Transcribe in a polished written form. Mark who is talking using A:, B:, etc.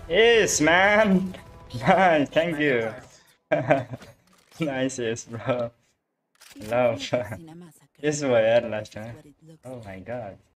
A: Yes, man. Nice, thank
B: Final
A: you.
B: round.
A: Nice, yes, bro.
C: It's a
A: Love.
C: theater cinema massacre.
A: Yes, boy, yeah, last
C: This is
A: time.
C: what it looks
A: Oh my
C: like.
A: god.